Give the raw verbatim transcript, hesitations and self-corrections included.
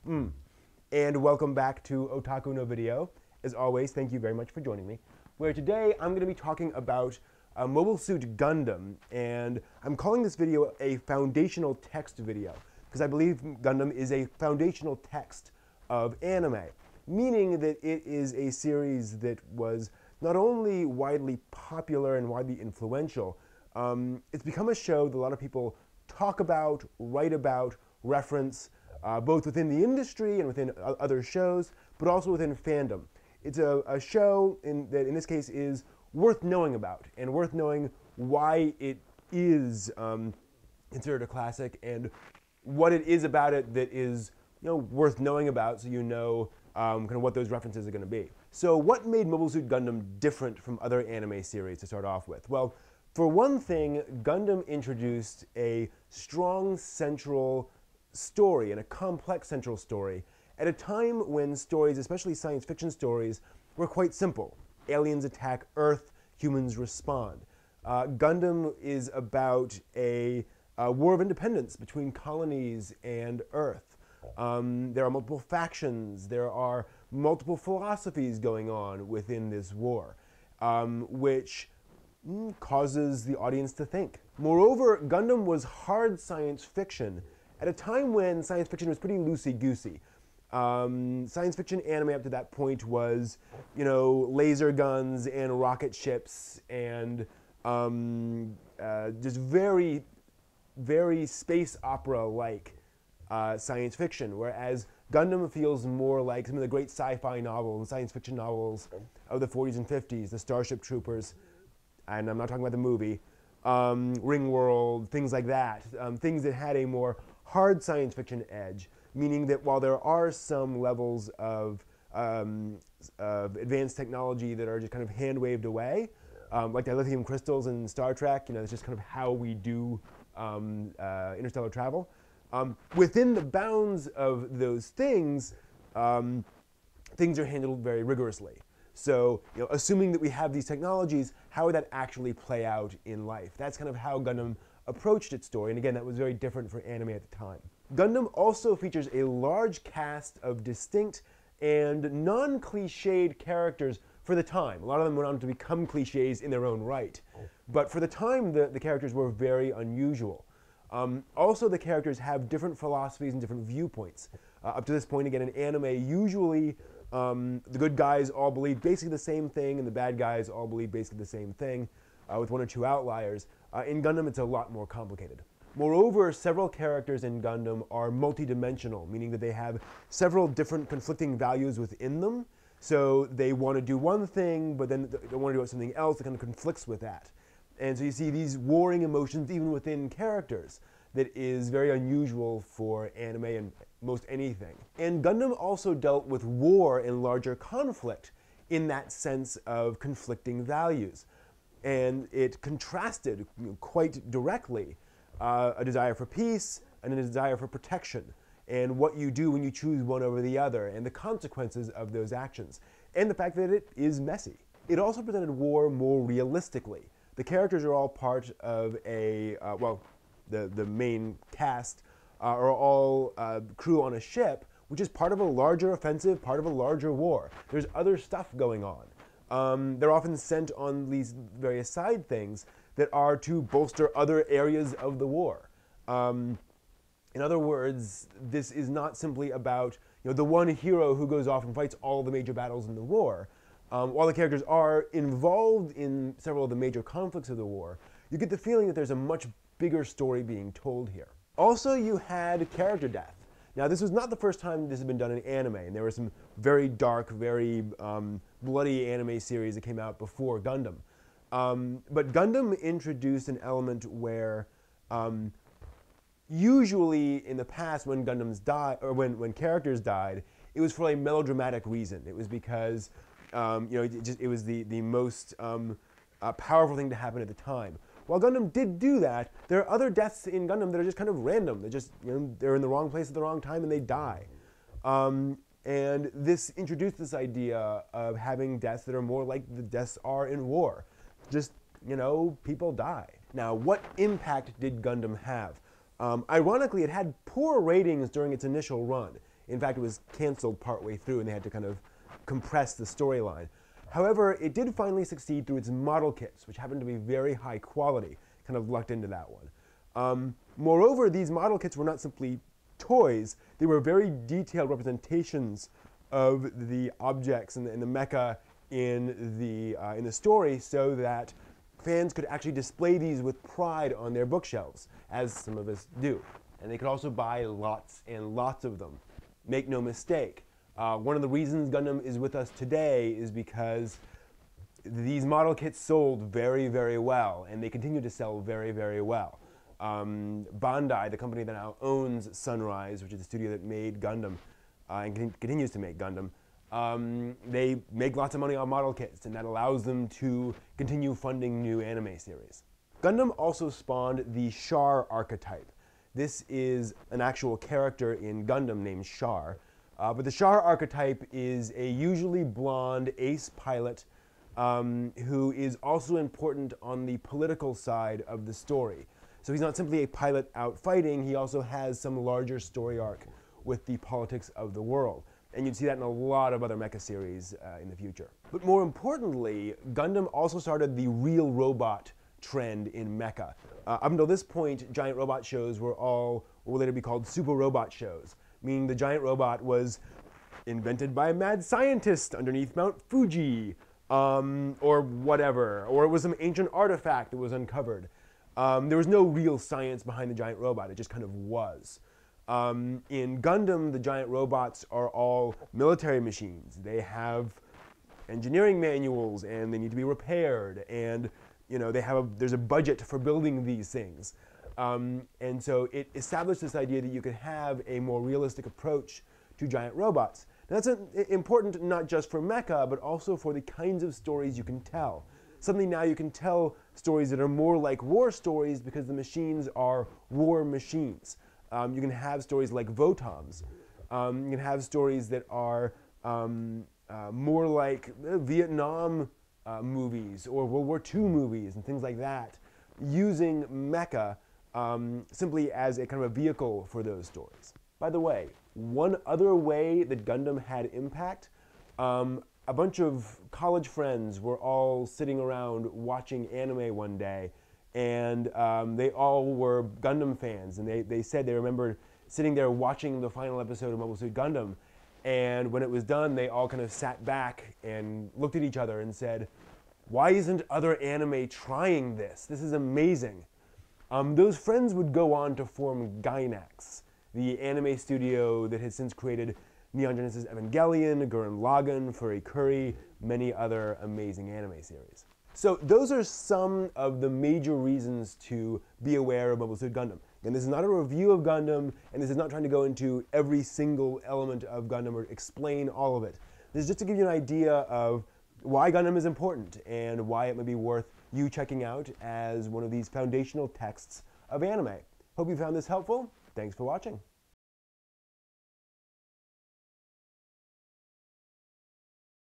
Mm. And welcome back to Otaku no Video. As always, thank you very much for joining me. Where today I'm going to be talking about uh, Mobile Suit Gundam, and I'm calling this video a foundational text video because I believe Gundam is a foundational text of anime, meaning that it is a series that was not only widely popular and widely influential, um, it's become a show that a lot of people talk about, write about, reference, uh, both within the industry and within other shows, but also within fandom. It's a, a show in, that in this case is worth knowing about and worth knowing why it is um, considered a classic and what it is about it that is you know, worth knowing about, so you know um, kind of what those references are going to be. So what made Mobile Suit Gundam different from other anime series to start off with? Well, for one thing, Gundam introduced a strong central story and a complex central story at a time when stories, especially science fiction stories, were quite simple. Aliens attack Earth, humans respond. Uh, Gundam is about a, a war of independence between colonies and Earth. Um, there are multiple factions, there are multiple philosophies going on within this war, um, which mm, causes the audience to think. Moreover, Gundam was hard science fiction at a time when science fiction was pretty loosey-goosey. Um, science fiction anime up to that point was, you know, laser guns and rocket ships and um, uh, just very, very space opera-like Uh, science fiction, whereas Gundam feels more like some of the great sci-fi novels and science fiction novels of the forties and fifties, the Starship Troopers, and I'm not talking about the movie, um, Ringworld, things like that, um, things that had a more hard science fiction edge, meaning that while there are some levels of, um, of advanced technology that are just kind of hand-waved away, um, like the lithium crystals in Star Trek, you know, it's just kind of how we do um, uh, interstellar travel. Um, within the bounds of those things, um, things are handled very rigorously. So, you know, assuming that we have these technologies, how would that actually play out in life? That's kind of how Gundam approached its story, and again, that was very different for anime at the time. Gundam also features a large cast of distinct and non-cliched characters for the time. A lot of them went on to become cliches in their own right. But for the time, the, the characters were very unusual. Um, also, the characters have different philosophies and different viewpoints. Uh, up to this point, again, in anime, usually um, the good guys all believe basically the same thing, and the bad guys all believe basically the same thing, uh, with one or two outliers. Uh, in Gundam, it's a lot more complicated. Moreover, several characters in Gundam are multidimensional, meaning that they have several different conflicting values within them. So they want to do one thing, but then they want to do something else that kind of conflicts with that. And so you see these warring emotions even within characters that is very unusual for anime and most anything. And Gundam also dealt with war and larger conflict in that sense of conflicting values. And it contrasted quite directly uh, a desire for peace and a desire for protection, and what you do when you choose one over the other, and the consequences of those actions, and the fact that it is messy. It also presented war more realistically. The characters are all part of a, uh, well, the, the main cast uh, are all uh, crew on a ship, which is part of a larger offensive, part of a larger war. There's other stuff going on. Um, they're often sent on these various side things that are to bolster other areas of the war. Um, in other words, this is not simply about you know, the one hero who goes off and fights all the major battles in the war. Um, while the characters are involved in several of the major conflicts of the war, you get the feeling that there's a much bigger story being told here. Also, you had character death. Now, this was not the first time this has been done in anime, and there were some very dark, very um, bloody anime series that came out before Gundam. Um, but Gundam introduced an element where um, usually in the past when Gundams died, or when, when characters died, it was for a melodramatic reason. It was because Um, you know, it, just, it was the, the most um, uh, powerful thing to happen at the time. While Gundam did do that, there are other deaths in Gundam that are just kind of random. They're just, you know, they're in the wrong place at the wrong time and they die. Um, and this introduced this idea of having deaths that are more like the deaths are in war. Just, you know, people die. Now, what impact did Gundam have? Um, ironically, it had poor ratings during its initial run. In fact, it was canceled partway through, and they had to kind of compress the storyline. However, it did finally succeed through its model kits, which happened to be very high quality. Kind of lucked into that one. Um, moreover, these model kits were not simply toys. They were very detailed representations of the objects and the, and the mecha in the, uh, in the story, so that fans could actually display these with pride on their bookshelves, as some of us do. And they could also buy lots and lots of them. Make no mistake, uh, one of the reasons Gundam is with us today is because these model kits sold very, very well, and they continue to sell very, very well. Um, Bandai, the company that now owns Sunrise, which is the studio that made Gundam, uh, and con continues to make Gundam, um, they make lots of money on model kits, and that allows them to continue funding new anime series. Gundam also spawned the Char archetype. This is an actual character in Gundam named Char, uh, but the Char archetype is a usually blonde ace pilot um, who is also important on the political side of the story. So he's not simply a pilot out fighting, he also has some larger story arc with the politics of the world. And you'd see that in a lot of other mecha series uh, in the future. But more importantly, Gundam also started the real robot trend in mecha. Uh, up until this point, giant robot shows were all what would later be called super robot shows, meaning the giant robot was invented by a mad scientist underneath Mount Fuji, um, or whatever, or it was some ancient artifact that was uncovered. Um, there was no real science behind the giant robot, it just kind of was. Um, in Gundam, the giant robots are all military machines. They have engineering manuals, and they need to be repaired, and you know, they have a, there's a budget for building these things. Um, and so it established this idea that you could have a more realistic approach to giant robots. Now, that's a, important not just for mecha, but also for the kinds of stories you can tell. Suddenly now you can tell stories that are more like war stories because the machines are war machines. Um, you can have stories like Votoms. Um, you can have stories that are um, uh, more like uh, Vietnam uh, movies or World War Two movies and things like that, using mecha um, simply as a kind of a vehicle for those stories. By the way, one other way that Gundam had impact, um, a bunch of college friends were all sitting around watching anime one day, and um, they all were Gundam fans, and they, they said they remembered sitting there watching the final episode of Mobile Suit Gundam, and when it was done, they all kind of sat back and looked at each other and said, "Why isn't other anime trying this? This is amazing." Um, those friends would go on to form Gainax, the anime studio that has since created Neon Genesis Evangelion, Gurren Lagann, Furikuri, many other amazing anime series. So those are some of the major reasons to be aware of Mobile Suit Gundam. And this is not a review of Gundam, and this is not trying to go into every single element of Gundam or explain all of it. This is just to give you an idea of why Gundam is important and why it may be worth you checking out as one of these foundational texts of anime. Hope you found this helpful. Thanks for watching.